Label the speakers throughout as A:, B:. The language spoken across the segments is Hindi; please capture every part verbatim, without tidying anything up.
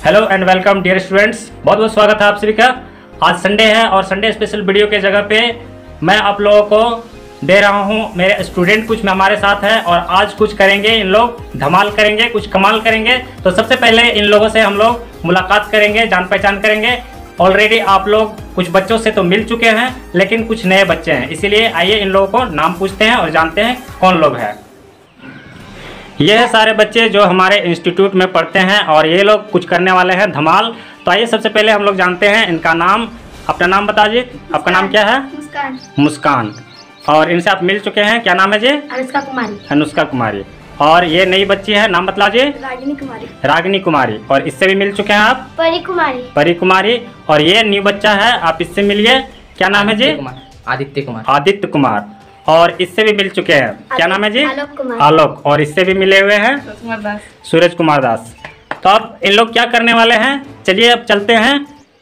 A: Hello and welcome dear students, बहुत बहुत स्वागत है आप सभी का। आज संडे है और संडे स्पेशल वीडियो के जगह पे मैं आप लोगों को दे रहा हूँ। मेरे स्टूडेंट कुछ हमारे साथ हैं और आज कुछ करेंगे, इन लोग धमाल करेंगे, कुछ कमाल करेंगे। तो सबसे पहले इन लोगों से हम लोग मुलाकात करेंगे, जान पहचान करेंगे। ऑलरेडी आप लोग कुछ बच्चों से तो मिल चुके हैं, लेकिन कुछ नए बच्चे हैं, इसीलिए आइए इन लोगों को नाम पूछते हैं और जानते हैं कौन लोग हैं। ये है सारे बच्चे जो हमारे इंस्टीट्यूट में पढ़ते हैं और ये लोग कुछ करने वाले हैं धमाल। तो आइए सबसे पहले हम लोग जानते हैं इनका नाम। अपना नाम बता दीजिए, आपका नाम क्या है?
B: मुस्कान।
A: मुस्कान। और इनसे आप मिल चुके हैं, क्या नाम है जी?
B: अनुष्का कुमारी।
A: अनुष्का कुमारी। और ये नई बच्ची है, नाम बतला जी?
B: रागिनी कुमारी।
A: रागिनी कुमारी। और इससे भी मिल चुके हैं आप?
B: परी कुमारी।
A: परी कुमारी। और ये न्यू बच्चा है, आप इससे मिलिए, क्या नाम है जी?
C: आदित्य कुमार।
A: आदित्य कुमार। और इससे भी मिल चुके हैं, क्या नाम है जी?
B: आलोक कुमार।
A: आलोक। और इससे भी मिले हुए हैं सूरज कुमार दास। तो अब इन लोग क्या करने वाले हैं, चलिए अब चलते हैं।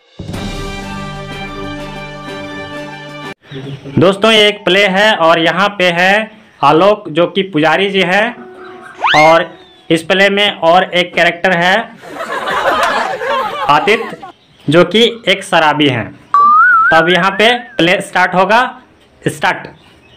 A: दोस्तों ये एक प्ले है और यहाँ पे है आलोक जो कि पुजारी जी है, और इस प्ले में और एक कैरेक्टर है आदित्य जो कि एक शराबी हैं। तो अब यहाँ पे प्ले स्टार्ट होगा, स्टार्ट।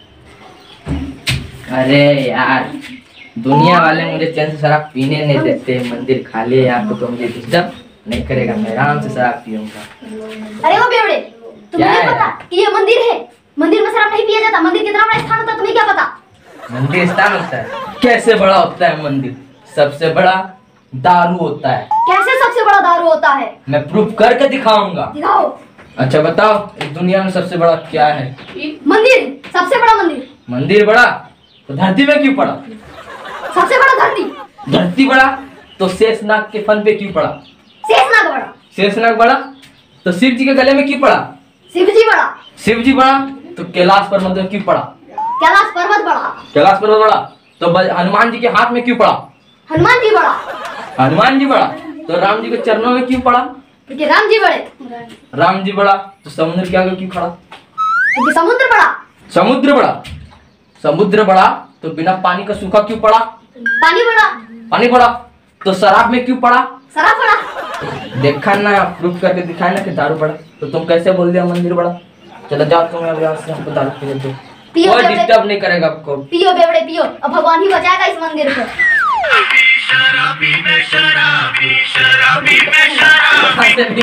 C: अरे यार, दुनिया वाले मुझे चैन से शराब पीने नहीं देते। मंदिर खाली है यहाँ पे, तो मुझे डिस्टर्ब नहीं करेगा, मैं आराम से शराब पीऊंगा।
B: अरे वो बेवड़े, तुम्हें
C: क्या
B: नहीं
C: है?
B: पता कि ये मंदिर है? मंदिर में शराब नहीं पिया जाता। मंदिर कितना बड़ा स्थान होता है, तुम्हें क्या पता?
C: मंदिर स्थान होता है? कैसे बड़ा होता है मंदिर? सबसे बड़ा दारू होता है।
B: कैसे सबसे बड़ा दारू होता है?
C: मैं प्रूफ करके दिखाऊंगा।
B: दिखाओ।
C: अच्छा बताओ, इस दुनिया में सबसे बड़ा क्या है?
B: मंदिर, सबसे बड़ा मंदिर।
C: मंदिर बड़ा तो धरती में क्यों पड़ा?
B: सबसे बड़ा धरती।
C: धरती बड़ा तो शेषनाग के फन पे क्यों पड़ा?
B: शेषनाग बड़ा।
C: शेषनाग बड़ा तो शिव जी के गले में क्यों पड़ा?
B: शिव जी बड़ा।
C: शिव जी बड़ा तो कैलाश पर्वत में क्यों पड़ा?
B: कैलाश पर्वत बड़ा।
C: कैलाश पर्वत बड़ा तो बज- हनुमान जी के हाथ में क्यों पड़ा?
B: हनुमान जी बड़ा।
C: हनुमान जी बड़ा तो राम जी के चरणों में क्यों पड़ा?
B: क्योंकि राम जी बड़े।
C: राम जी बड़ा तो समुद्र के आगे क्यों खड़ा?
B: क्योंकि समुद्र बड़ा।
C: समुद्र बड़ा समुद्र बड़ा तो बिना पानी का सूखा क्यों पड़ा?
B: पानी बड़ा।
C: पानी बड़ा तो शराब में क्यों पड़ा?
B: शराब बड़ा।
C: देखा ना, प्रूफ करके दिखाया ना कि दारू बड़ा, तो तुम कैसे बोल दिया मंदिर बड़ा? चलो जाओ तुम अब यहाँ से, हमको दारू पीने दो,
B: पियो
C: कोई
B: बेवड़े।
C: डिस्टर्ब नहीं करेगा आपको।
B: पियो बेवड़े पियो, अब भगवान ही बचाएगा इस मंदिर को।
D: शराबी में शराबी शराबी में शराबी शराबी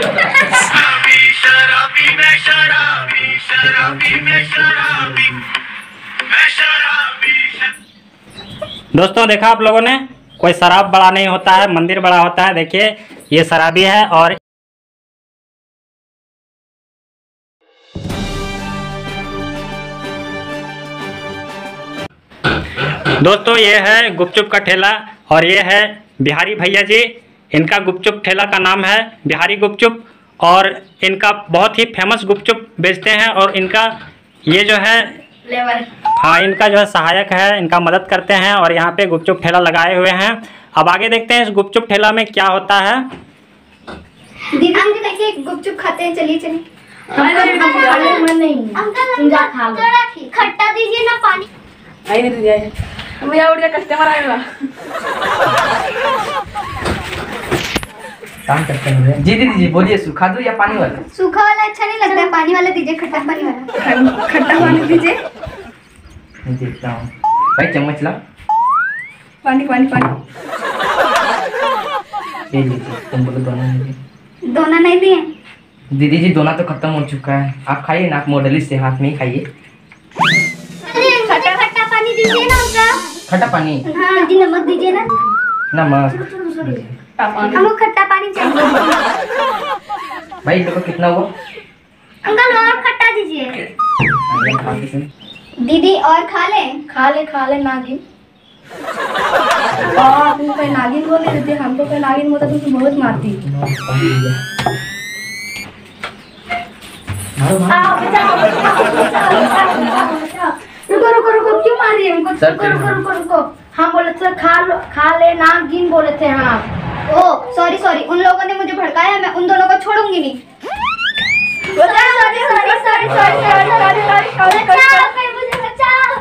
D: में शराबी शराबी में शराबी मैं शराबी।
A: दोस्तों देखा आप लोगों ने, कोई शराब बड़ा नहीं होता है, मंदिर बड़ा होता है। देखिए ये शराबी है। और दोस्तों ये है गुपचुप का ठेला और ये है बिहारी भैया जी। इनका गुपचुप ठेला का नाम है बिहारी गुपचुप और इनका बहुत ही फेमस गुपचुप बेचते हैं। और इनका ये जो है
B: लेबर।
A: हाँ, इनका जो है सहायक है, इनका मदद करते हैं और यहाँ पे गुपचुप ठेला लगाए हुए हैं। अब आगे देखते हैं इस गुपचुप ठेला में क्या होता है।
B: दीदी जी देखिए गुपचुप खाते हैं, चलिए चलिए। मन नहीं तुम जा खा लो। खट्टा दीजिए ना, पानी।
E: आई नहीं दिया है, भैया उठ गया, कस्टमर आएगा।
C: काम करते हैं जी। दीदी जी बोलिए, सूखा दूं या पानी वाला?
B: सूखा वाला अच्छा नहीं लगता है, पानी वाला दीजिए, खट्टा पानी वाला।
E: खट्टा पानी दीजिए।
C: मैं देखता हूँ भाई, चम्मच ला।
E: पानी पानी पानी।
C: ये लीजिए, तुम बोलो दोनों लीजिए।
B: दोना नहीं दिए।
C: दीदी जी दोनों तो खत्म हो चुका है, आप खाइए ना, आप मॉडलिस्ट से हाथ में ही खाइए।
B: खट्टा खट्टा पानी दीजिए ना उनका।
C: खट्टा पानी?
B: हाँ जी, नमक दीजिए ना।
C: नमक।
B: हमको खट्टा पानी चाहिए।
C: भाई देखो कितना हुआ?
B: अंकल और खट्टा दीजिए।
C: अरे खा के सुन।
B: दीदी और खा ले।
E: खा ले खा ले नागिन। और तुम कोई नागिन बोल देती, हमको कोई नागिन बोलता तो तुम बहुत मारती।
C: मारो मारो।
B: आओ, बचाओ, बचाओ, बचाओ, बचाओ, बचाओ। रुको रुको रुको, क्यों मार रही है हमको?
C: सर,
B: रुको रुको रुको रुको। हम बोले थे खा लो, खा ले नागिन बोले थे हाँ। ओ सॉरी सॉरी, उन लोगों ने मुझे भड़काया, मैं उन दोनों को छोड़ूंगी नहीं। Sorry sorry sorry sorry sorry sorry sorry sorry, मुझे बचाओ।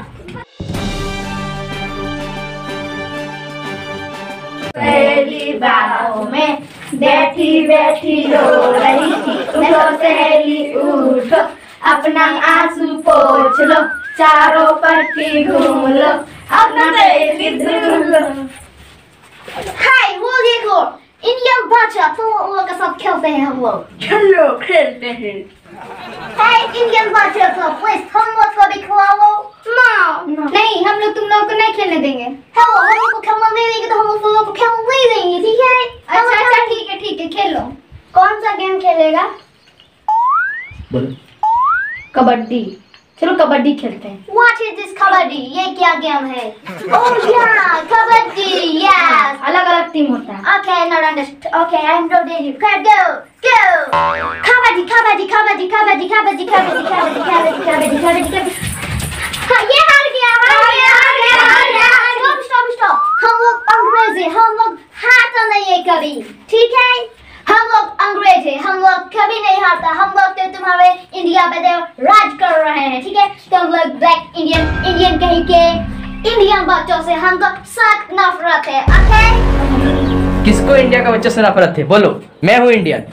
B: पहली बातों में बैठी बैठी रो रही थी, उठो सहेली उठो, अपना आंसू पोंछ लो, चारों पट्टी घूम लो, अपना दिल धुल लो। हाय वो देखो इंडियन बच्चा, तो उन लोग के साथ खेलते हैं हम लोग।
E: चलो खेलते हैं।
B: हाय इंडियन बच्चा, तो प्लीज हम लोग को भी खिलाओ। नो नहीं, हम लोग तुम लोगों को नहीं खेलने देंगे। हेलो, हम लोग को खेलने नहीं देंगे तो हम लोग तुम लोग को खेलने नहीं देंगे, ठीक है? अच्छा अच्छा ठीक है ठीक है, खेलो। कौन सा गेम खेलेगा?
C: बोलो।
B: कबड्डी। चलो कबड्डी खेलते हैं। What is this kabaddi? ये क्या गेम है? Oh yeah, kabaddi, yes. अलग अलग टीम होता है। Okay, not understand. Okay, I'm ready. Okay, go, go. Kabaddi, kabaddi, kabaddi, kabaddi, kabaddi, kabaddi, kabaddi, kabaddi, kabaddi, kabaddi, kabaddi. हाँ, ये हार गया, हार गया, हार गया, हार गया। Stop, stop, stop. हम लोग अंग्रेज हैं, हम लोग हारते नहीं है कभी, ठीक है? हम लोग अंग्रेज हैं, हम लोग कभी नहीं हारता। हम लोग तो तुम्हारे इंडिया पे राज कर रहे हैं, ठीक है? तो हम लोग ब्लैक इंडियन इंडियन कहीं के इंडियन बच्चों से हमको सख्त नफरत है, ओके?
C: किसको इंडिया का बच्चों से नफरत है? बोलो। मैं हूँ इंडियन।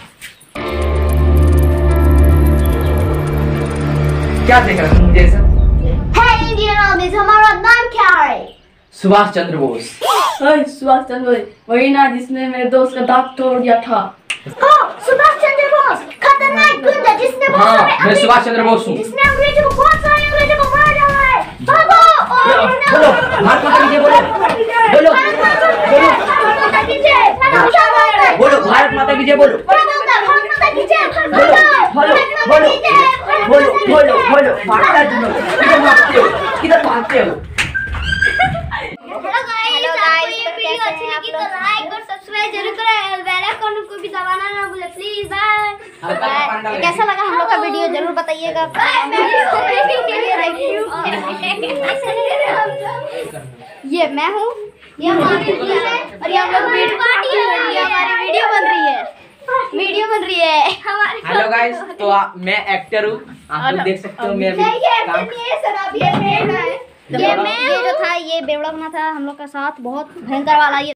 C: क्या देख रहा तुम जैसा?
B: है इंडियन आर्मी, हमारा नाम क्या है?
C: सुभाष चंद्र बोस।
E: ओए सुभाष चंद्र बोस, वही ना जिसने मेरे दोस्त का दांत तोड़ दिया था।
B: हाँ, सुभाष चंद्र बोस, खतरनाक गुंडा जिसने बहुत
C: हाँ,
B: सारे
C: मैं सुभाष चंद्र बोस हूँ।
B: जिसने अंग्रेजों को बहुत सारे अंग्रेजों को मार डाला है। भागो!
C: बोलो, भारत माता की जय बोलो। बोलो,
B: भारत माता की जय।
C: बोलो, भारत माता की जय बोलो।
B: भारत माता की जय।
C: बोलो, बोलो, बोलो, बोलो, बोलो, बोलो, भागता तुम लोग। किधर भागते हो? किधर भागते हो?
B: हेलो गाइस, ये वीडियो अच्छी लगी तो लाइक और सब्सक्राइब जरूर करें और बेल आइकन को भी दबाना ना भूलें प्लीज। बाय। कैसा लगा हम लोग का वीडियो जरूर बताइएगा। ये मैं हूँ, ये हमारी टीम है और ये हम लोग वीडियो पार्टी है, ये हमारी वीडियो बन रही है, वीडियो बन रही है हमारी।
C: हेलो गाइस, तो आ, मैं एक्टर हूँ, आप लोग देख सकते हो। मैं अभी काम
B: ये मैं ये जो था ये बेवड़ा बना था हम लोग का साथ, बहुत भयंकर वाला ये